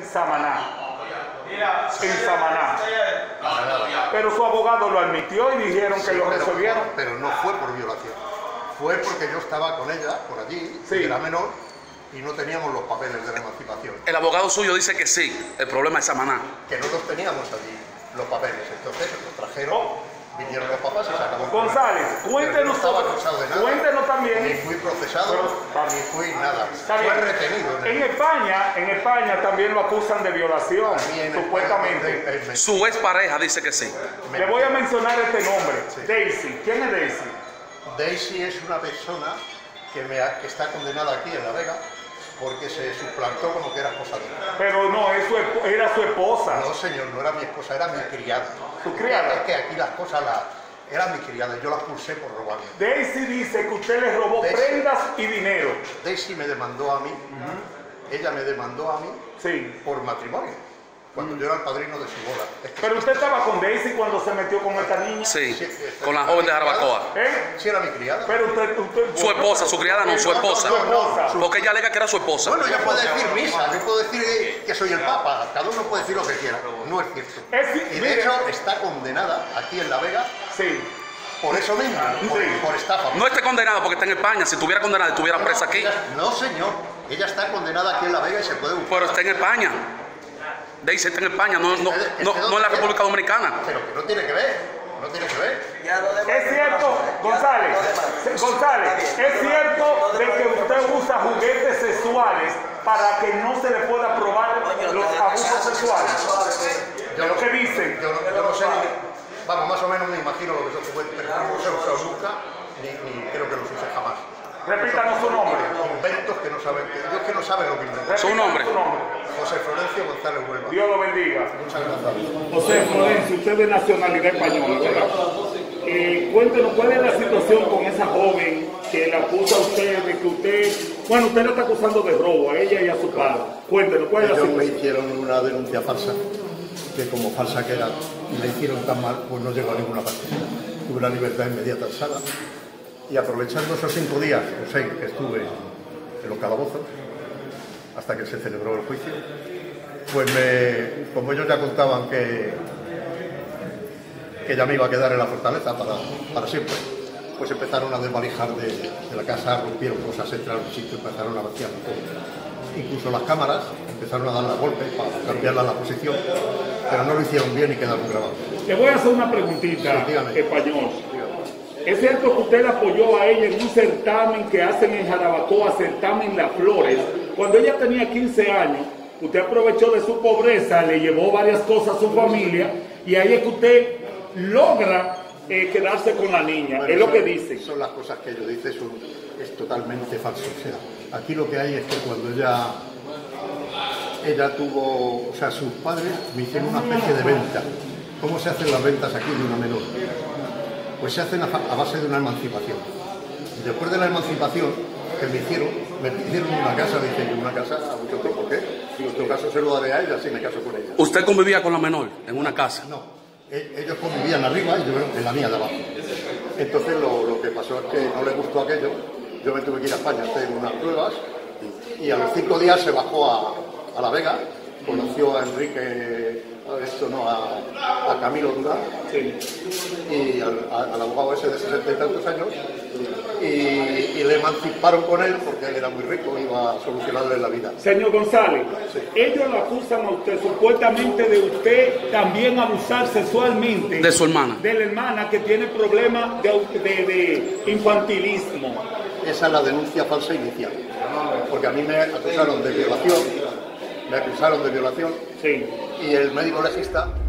Samaná. En Samaná. Pero su abogado lo admitió y dijeron que lo resolvieron. Pero no fue por violación. Fue porque yo estaba con ella, por allí, Sí. era menor, y no teníamos los papeles de la emancipación. El abogado suyo dice que sí, el problema es Samaná. Que no los teníamos allí, los papeles. Entonces los trajeron, vinieron los papás y se acabó. González, cuéntenos, no estaba acusado de nada. Cuéntenos también. Ni fui procesado, ni fui nada. Está bien. Fue retenido. En España también lo acusan de violación, supuestamente. Su expareja dice que sí. Le voy a mencionar este nombre, Sí. Daisy. ¿Quién es Daisy? Daisy es una persona que está condenada aquí en La Vega porque se suplantó como que era esposa de él. Pero no, era su esposa. No, señor, no era mi esposa, era mi criada. ¿Su criada? Es que aquí las cosas era mi criada, yo la expulsé por robarme. Daisy dice que usted le robó Daisy. prendas y dinero. Daisy me demandó a mí, ella me demandó a mí Sí. por matrimonio, cuando yo era el padrino de su boda. Es que Pero usted estaba con Daisy cuando se metió con esta niña. Sí, Sí, con la joven de Jarabacoa. ¿Eh? sí era mi criada. Pero usted Su esposa, su criada no, su esposa. Su esposa. Porque ella alega que era su esposa. Bueno, ella puede decir misa, yo puedo decir que soy el Papa, cada uno puede decir lo que quiera, no es cierto. Y de mire. hecho está condenada aquí en La Vega Sí. por eso mismo, por estafa. No esté condenada porque está en España. Si estuviera condenada, estuviera presa aquí. No, señor, ella está condenada aquí en La Vega y se puede buscar. Pero está en España. Daisy está en España, no en la República Dominicana. Pero que no tiene que ver, no tiene que ver. Es cierto, González, es cierto de que usted usa juguetes sexuales para que no se le pueda probar los abusos sexuales. Yo Lo que dicen. Yo no sé, vamos, más o menos me imagino lo que son juguetes, pero no los he usado nunca, ni creo que los use jamás. Repítanos su nombre. Inventos que no saben, Dios que no sabe lo que inventan. Su nombre. José Florencio González Huelva. Dios lo bendiga. Muchas gracias. José Florencio, usted de nacionalidad española, ¿verdad? Cuéntenos cuál es la situación con esa joven que le acusa a usted de que usted le está acusando de robo a ella y a su padre. Cuéntenos cuál es la Ellos me situación. hicieron una denuncia falsa, que como falsa que era, y la hicieron tan mal, pues no llegó a ninguna parte. Tuve la libertad inmediata en sala, y aprovechando esos 5 días, o 6, que estuve en los calabozos, hasta que se celebró el juicio, pues como ellos ya contaban que ya me iba a quedar en la fortaleza para siempre, pues empezaron a desvalijar de la casa, rompieron cosas, entraron en sitio, empezaron a vaciar todo. Incluso las cámaras empezaron a dar la golpe para cambiarla la posición, pero no lo hicieron bien y quedaron grabados. Le voy a hacer una preguntita, Sí, dígame. español. ¿Es cierto que usted la apoyó a ella en un certamen que hacen en Jarabacoa, certamen Las Flores? Cuando ella tenía 15 años, usted aprovechó de su pobreza, le llevó varias cosas a su familia y ahí es que usted logra quedarse con la niña, Bueno, es lo que dicen. Son las cosas que ellos dicen, es totalmente falso. O sea, aquí lo que hay es que cuando ella tuvo, o sea, sus padres me hicieron una especie de venta. ¿Cómo se hacen las ventas aquí de una menor? Pues se hacen a base de una emancipación. Y después de la emancipación que me hicieron una casa, dije yo, una casa a mucho tiempo, ¿por qué? Si en tu caso se lo daré a ella, si me caso con ella. ¿Usted convivía con la menor en una casa? No, ellos convivían arriba y yo en la mía de abajo. Entonces lo que pasó es que no les gustó aquello, yo me tuve que ir a España a hacer unas pruebas y a los 5 días se bajó a La Vega, conoció a Enrique, a Camilo Durán, Sí. y al abogado ese de 60 y tantos años, y le emanciparon con él porque él era muy rico y iba a solucionarle la vida. Señor González, ellos lo acusan a usted supuestamente de usted también abusar sexualmente De su hermana. de la hermana que tiene problemas de infantilismo. Esa es la denuncia falsa inicial, porque a mí me acusaron de violación, Sí. y el médico legista